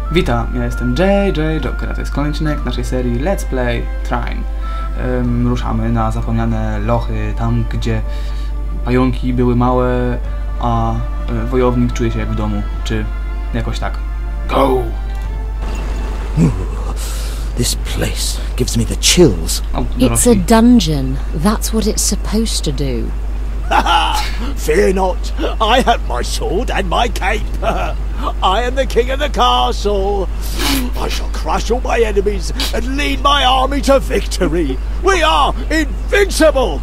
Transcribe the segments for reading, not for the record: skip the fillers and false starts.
Witam, ja jestem JJ Joker, a to jest kolejny odcinek naszej serii Let's Play Trine. Ruszamy na zapomniane lochy, tam gdzie pająki były małe, a wojownik czuje się jak w domu, czy jakoś tak. Go! This place gives me the chills. It's a dungeon. That's what it's supposed to do. Fear not, I have my sword and my cape. I am the king of the castle. I shall crush all my enemies and lead my army to victory. We are invincible.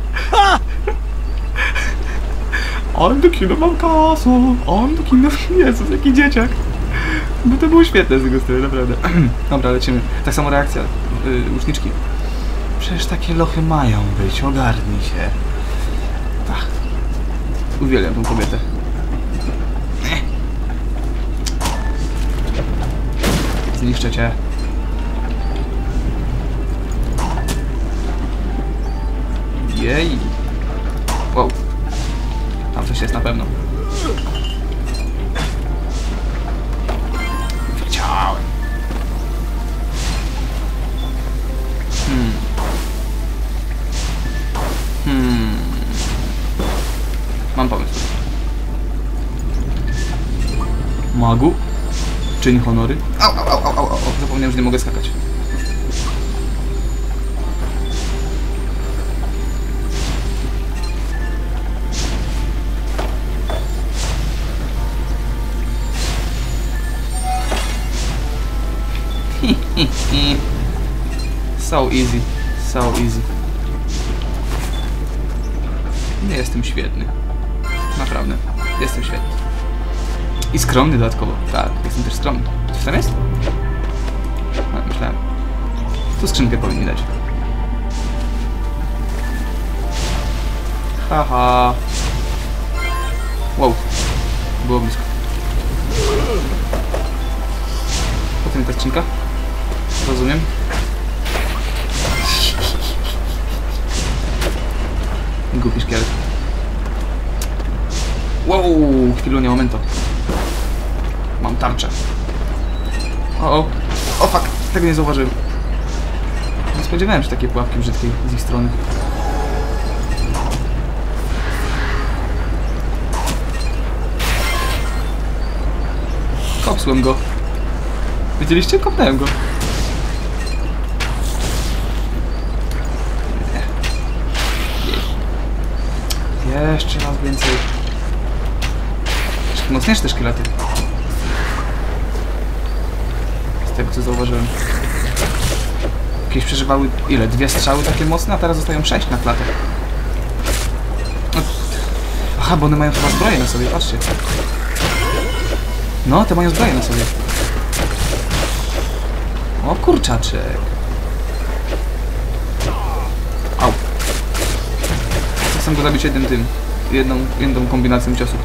I'm the king of my castle. I'm the king of... Jezus, jaki dzieciak. Bo to było świetne z jego strony, naprawdę. Dobra, lecimy. Tak samo reakcja. Łuczniczki. Przecież takie lochy mają być. Ogarnij się. Ach. Uwielbiam tą kobietę. Zniszczę cię. Jej. Wow. Tam coś jest na pewno. Wiedziałem. Mam pomysł. Magu? Czyń honory. Au. Zapomniałem, że nie mogę skakać. So easy. So easy. Nie jestem świetny. Naprawdę. Jestem świetny. I skromny dodatkowo. Tak, jestem też skromny. Co tam jest? No, myślałem. Tu skrzynkę powinni dać. Haha. Wow. Było blisko. Potem ta skrzynka. Rozumiem. Głupi szkielet. Wow, chwilunia, momento. Mam tarczę. O fuck, tego nie zauważyłem. Nie spodziewałem się takiej pułapki brzydkiej z ich strony. Kopsłem go. Widzieliście? Kopnąłem go. Jeszcze raz więcej. Jeszcze mocniejsze te szkielety. Z tego co zauważyłem. Jakieś przeżywały ile? 2 strzały takie mocne, a teraz zostają 6 na klatę. Aha, bo one mają chyba zbroję na sobie, patrzcie. No, te mają zbroję na sobie. O kurczaczek. Au. Chcę go zabić jedną kombinacją ciosów.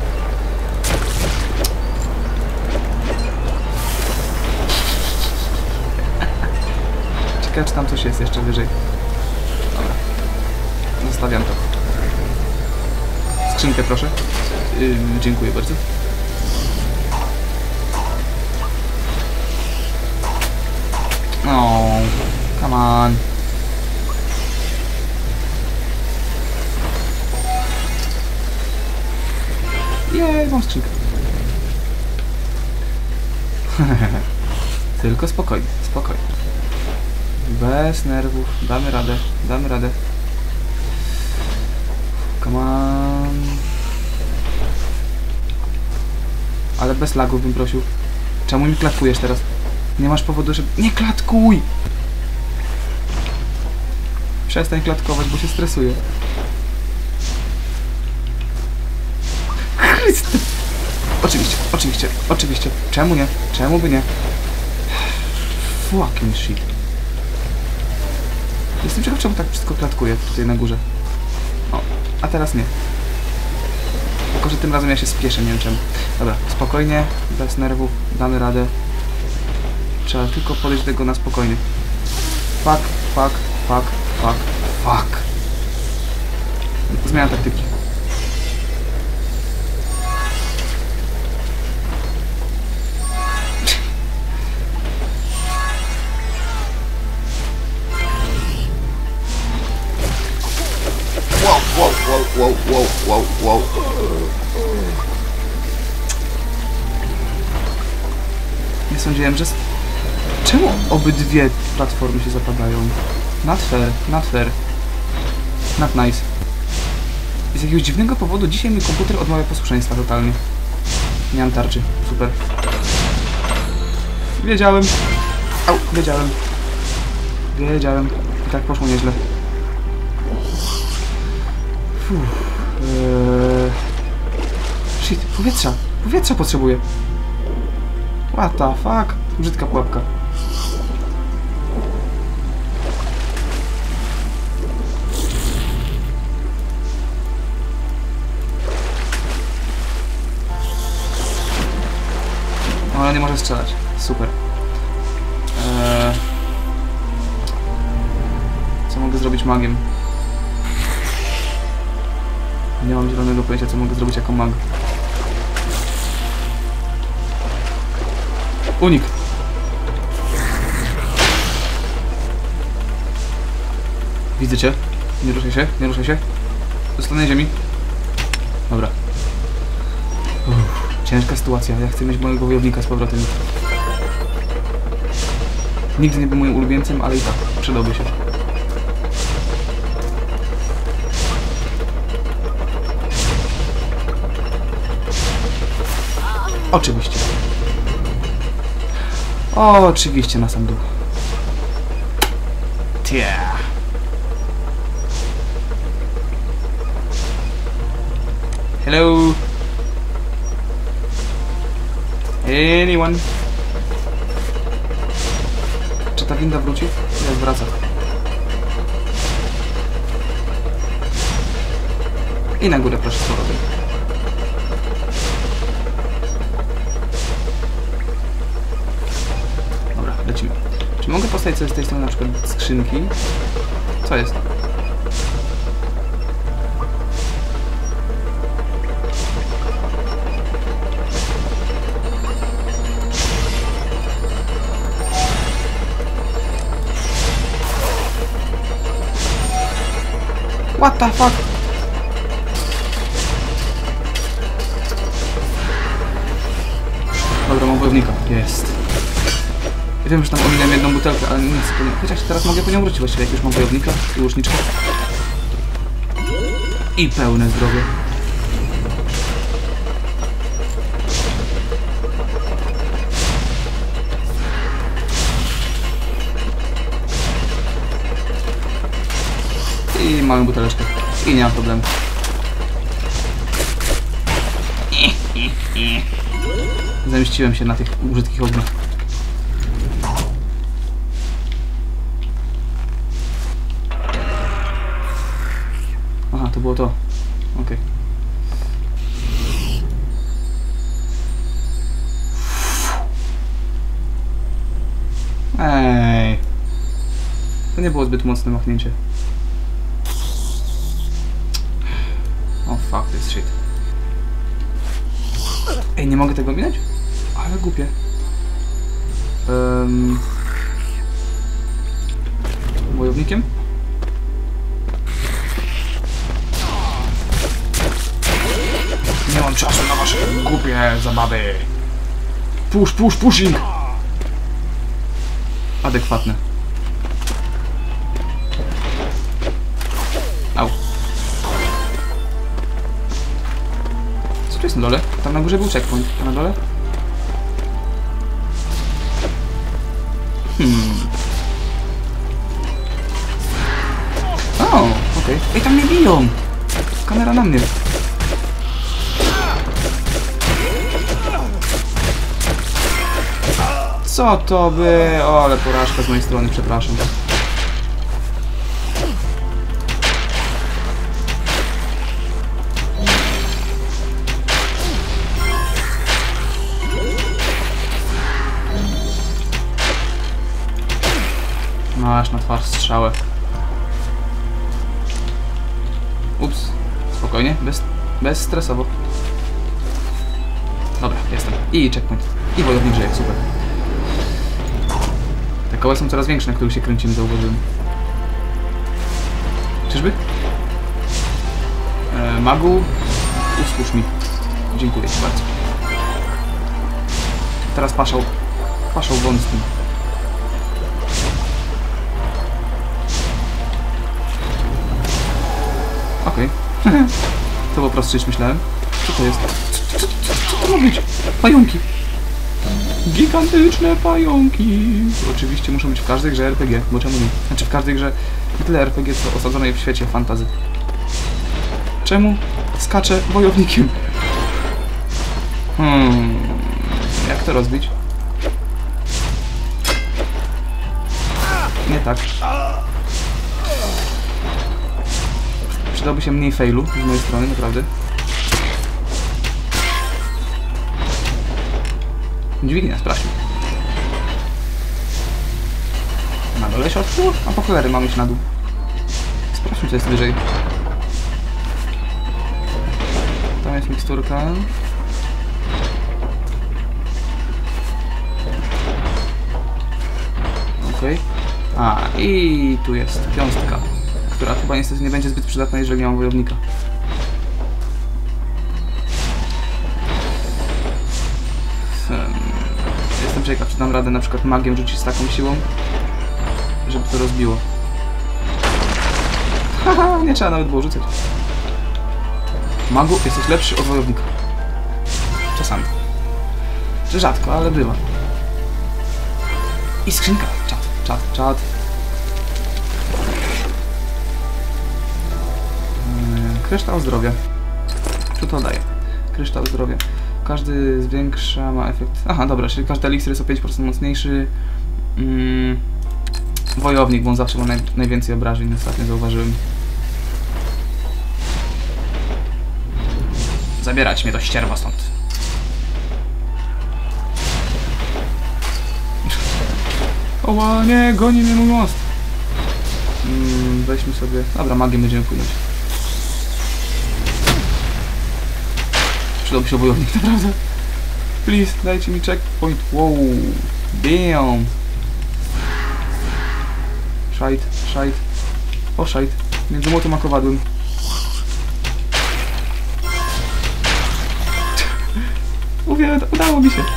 Ciekawe, czy tam coś jest jeszcze wyżej. Dobra. Zostawiam to. Skrzynkę proszę. Dziękuję bardzo. No, come on. Jej, mam skrzynkę. Tylko spokojnie, spokojnie. Bez nerwów. Damy radę, damy radę. Come on. Ale bez lagów bym prosił. Czemu mi klatkujesz teraz? Nie masz powodu, żeby... Nie klatkuj! Przestań klatkować, bo się stresuję. Chryste! Oczywiście. Czemu nie? Czemu by nie? Fucking shit. Jestem ciekaw, czemu tak wszystko klatkuje tutaj na górze. O, a teraz nie. Tylko, że tym razem ja się spieszę, nie wiem czemu. Dobra, spokojnie, bez nerwów, damy radę. Trzeba tylko podejść do tego na spokojnie. Fuck. Zmiana taktyki. sądziłem, że... Czemu obydwie platformy się zapadają? Not fair, not fair. Not nice. Z jakiegoś dziwnego powodu dzisiaj mój komputer odmawia posłuszeństwa totalnie. Nie mam tarczy. Super. Wiedziałem. Au, wiedziałem. Wiedziałem. I tak poszło nieźle. Shit, powietrza. Powietrza potrzebuję. What the fuck? Brzydka pułapka. No, ale nie może strzelać. Super. Co mogę zrobić magiem? Nie mam zielonego pojęcia, co mogę zrobić jako mag. Unik! Widzę cię. Nie ruszaj się, nie ruszaj się. Dostanę ziemi. Dobra. Ciężka sytuacja. Ja chcę mieć mojego wojownika z powrotem. Nigdy nie był moim ulubieńcem, ale i tak przydałby się. Oczywiście. Oczywiście na sam dół. Yeah. Hello. Anyone? Czy ta winda wróci? Jak wraca? I na górę proszę z powrotem. Dobra, lecimy. Czy mogę postawić sobie z tej strony na przykład skrzynki? Co jest? What the fuck? Dobra, mam wojownika. Jest. Ja wiem, że tam ominąłem jedną butelkę, ale nic. Chociaż teraz mogę po nią wrócić właściwie, jak już mam wojownika i łuczniczkę. I pełne zdrowie. I małą buteleczkę. I nie ma problemu. Zemściłem się na tych brzydkich ognach. Aha, to było to. Okej. Ej. To nie było zbyt mocne machnięcie. Oh fuck this shit. Ej, nie mogę tego minąć? Ale głupie. Wojownikiem? Nie mam czasu na wasze głupie zabawy. Pushing! Adekwatne. Au. Co tu jest na dole? Tam na górze był checkpoint. A na dole? O, okej. Ej, tam mnie biją! Kamera na mnie. Co to by... O, ale porażka z mojej strony, przepraszam. Masz na twarz strzałę. Ups. Spokojnie, bezstresowo. Dobra, jestem. I checkpoint. I wojownik żyje, super. Te koła są coraz większe, na których się kręcimy, zauważyłem. Czyżby? Magu, usłuż mi. Dziękuję ci bardzo. Teraz paszał. Paszą wąskim. Okej. To po prostu coś myślałem. Co to jest? Co to ma być? Pająki. Gigantyczne pająki. Oczywiście muszą być w każdej grze RPG, bo czemu nie? Znaczy w każdej grze nie tyle RPG, co osadzonej w świecie fantasy. Czemu skaczę wojownikiem? Jak to rozbić? Nie tak. Przydałby się mniej failu z mojej strony, naprawdę. Dźwignia, sprawdźmy. Na dole się odczuło? A po cholery mamy iść na dół. Sprawdźmy, co jest wyżej. Tam jest miksturka. Okej. A, i tu jest piąstka, która chyba niestety nie będzie zbyt przydatna, jeżeli nie mam wojownika. Jestem ciekaw, czy dam radę na przykład magiem rzucić z taką siłą, żeby to rozbiło. Haha, nie trzeba nawet było rzucać. Magu, jesteś lepszy od wojownika. Czasami. Czy rzadko, ale bywa. I skrzynka. Czad. Kryształ zdrowia. Co to daje? Kryształ zdrowia. Każdy zwiększa, ma efekt... Aha, dobra, czyli każdy eliksir jest o 5% mocniejszy. Wojownik, bo on zawsze ma najwięcej obrażeń, ostatnio zauważyłem. Zabierać mnie do ścierwa stąd. O nie, goni mnie mój most. Weźmy sobie... Dobra, magiem będziemy płynąć. Przydałby się wojownik, naprawdę. Please, dajcie mi checkpoint. Wow. Damn. Szajt. O, szajt. Między młotem a kowadłem. Udało mi się.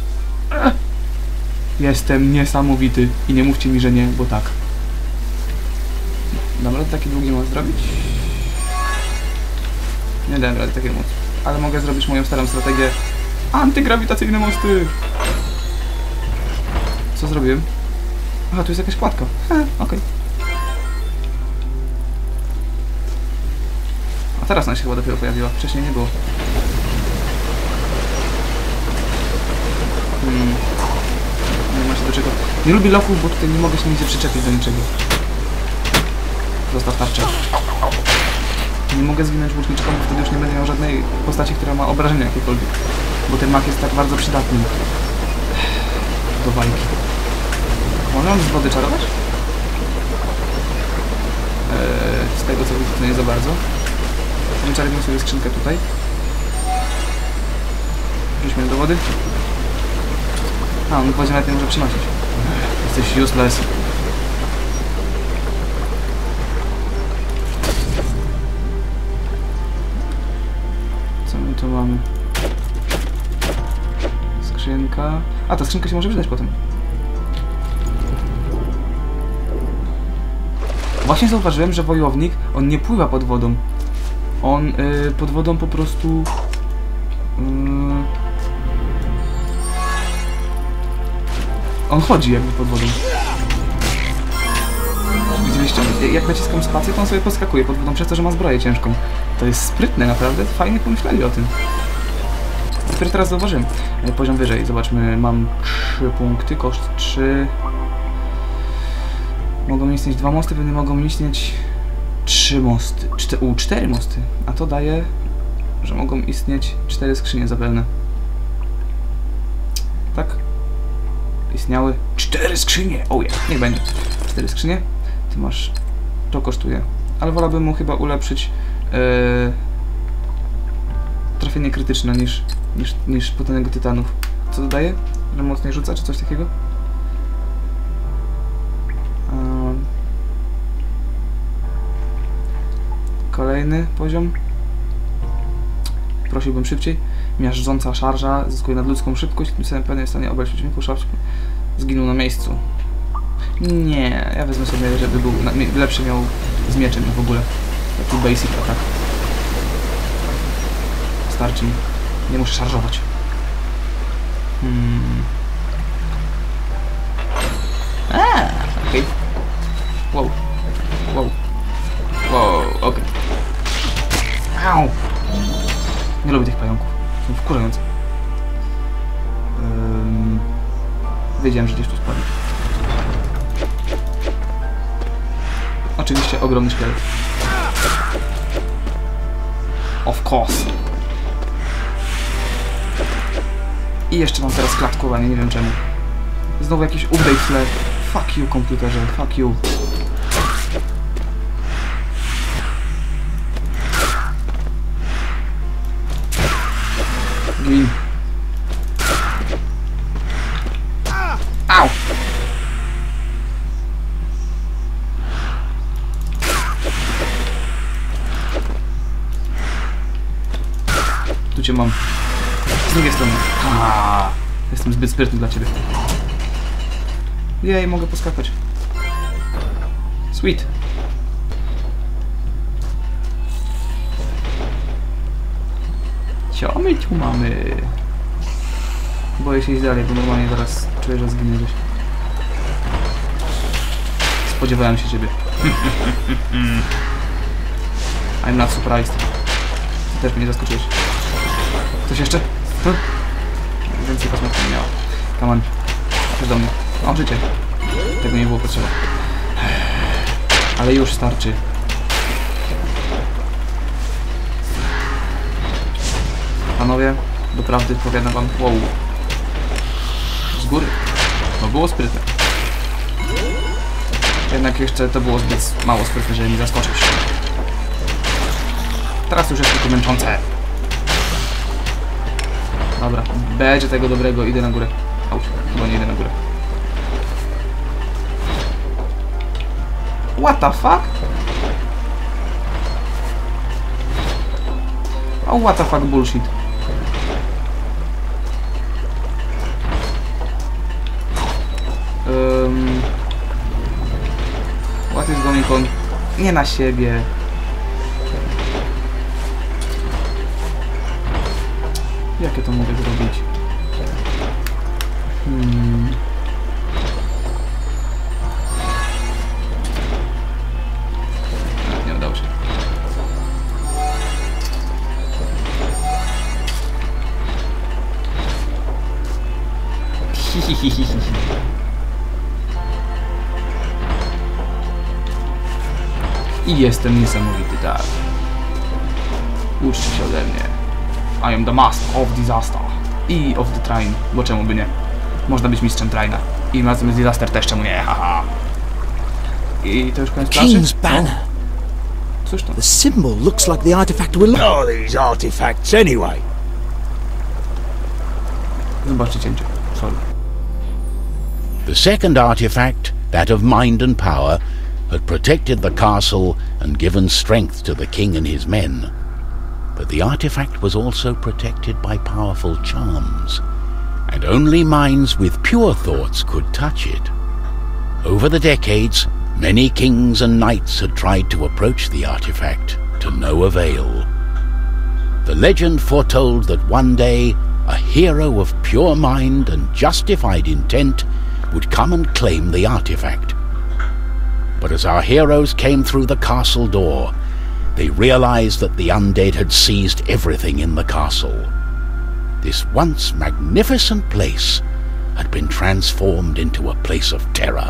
Jestem niesamowity i nie mówcie mi, że nie, bo tak. Dam radę taki długi most zrobić? Nie dałem rady takiego mostu. Ale mogę zrobić moją starą strategię. Antygrawitacyjne mosty! Co zrobiłem? Aha, tu jest jakaś kładka. Okej. A teraz ona się chyba dopiero pojawiła. Wcześniej nie było. Nie ma się do czego. Nie lubię lochów, bo tutaj nie mogę się nigdzie przyczepić do niczego. Zostaw tarczę. Nie mogę zginąć łuczniczką, bo wtedy już nie będę miał żadnej postaci, która ma obrażenia jakiekolwiek. Bo ten mag jest tak bardzo przydatny do walki. Można on z wody czarować? Z tego co widzę, to nie za bardzo. Czarujmy sobie skrzynkę tutaj. Wrzućmy do wody. A, on wodzie nawet nie może przynosić. Jesteś useless. Co my tu mamy? Skrzynka. A, ta skrzynka się może przydać potem. Właśnie zauważyłem, że wojownik, on nie pływa pod wodą. On pod wodą po prostu... on chodzi jakby pod wodą. Widzieliście? Jak naciskam spację, to on sobie poskakuje pod wodą przez to, że ma zbroję ciężką. To jest sprytne naprawdę, fajnie pomyśleli o tym. Dopiero teraz zauważyłem. Poziom wyżej, zobaczmy, mam 3 punkty, koszt 3. Mogą istnieć 2 mosty, pewnie mogą istnieć 3 mosty. 4 mosty. A to daje, że mogą istnieć 4 skrzynie zapewne. Tak? Istniały 4 skrzynie! O yeah, niech będzie. 4 skrzynie. Ty masz... to kosztuje. Ale wolałbym mu chyba ulepszyć trafienie krytyczne niż potęgę tytanów. Co dodaje? Że mocniej rzuca, czy coś takiego? Kolejny poziom. Prosiłbym szybciej. Miażdżąca szarża zyskuje nadludzką szybkość, tym samym pewnie jest w stanie obrać przeciwników. Zginął na miejscu. Nie, ja wezmę sobie, żeby był lepszy miał z mieczem w ogóle. Taki basic attack. Starczy mi. Nie muszę szarżować. Okej. Wow. Wow. Wow, okej. Au! Nie lubię tych pająków. Są wkurzające. Wiedziałem, że gdzieś tu spadł. Oczywiście ogromny szkielet. Of course. I jeszcze mam teraz klatkowanie, nie wiem czemu. Znowu jakiś update w tle. Fuck you, komputerze, fuck you. Gin. Au! Tu cię mam. Z drugiej strony. Jestem zbyt sprytny dla ciebie. Jej, mogę poskakać. Sweet. Co my tu mamy? Boję się iść dalej, bo normalnie zaraz czuję, że zginę gdzieś. Spodziewałem się ciebie. I'm not surprised. Ty też mnie zaskoczyłeś. Coś jeszcze? Więcej kosmetyki nie miała. Come on. Chodź do mnie. Mam życie. Tego nie było potrzeba. Ale już starczy. Panowie, doprawdy powiadam wam, wow. Z góry. To było sprytne. Jednak jeszcze to było zbyt mało sprytne, żeby mi zaskoczyć. Teraz już jest tylko męczące. Dobra, będzie tego dobrego, idę na górę. Auć, chyba nie idę na górę. What the fuck? Oh, what the fuck bullshit. What is going on? Nie na siebie. Jak ja to mogę zrobić? Nie udało się. I jestem niesamowity, tak. Uczcie się ode mnie. I am the master of disaster. I of the train. Bo czemu by nie? Można być mistrzem traina. I razem z disaster też, czemu nie? Haha. I to już koniec planszy? King's banner. Cóż to? The symbol looks like the artifact will... Oh, these artifacts anyway. Zobaczcie cięcie. Sorry. The second artifact, that of mind and power, had protected the castle and given strength to the king and his men. But the artifact was also protected by powerful charms, and only minds with pure thoughts could touch it. Over the decades, many kings and knights had tried to approach the artifact, to no avail. The legend foretold that one day a hero of pure mind and justified intent would come and claim the artifact. But as our heroes came through the castle door, they realized that the undead had seized everything in the castle. This once magnificent place had been transformed into a place of terror.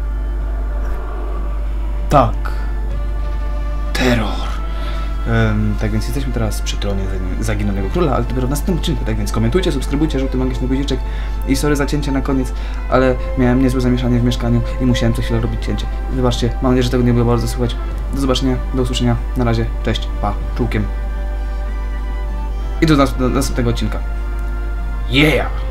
Tak. Terror. Tak więc jesteśmy teraz przy tronie Zaginionego Króla, ale dopiero w następnym odcinku. Tak więc komentujcie, subskrybujcie, żółty magiczny guziczek. I sorry za cięcie na koniec, ale miałem niezłe zamieszanie w mieszkaniu i musiałem co chwilę robić cięcie. Wybaczcie, mam nadzieję, że tego nie było bardzo słychać. Do zobaczenia, do usłyszenia. Na razie, cześć, pa, czułkiem. I do następnego odcinka. Yeah!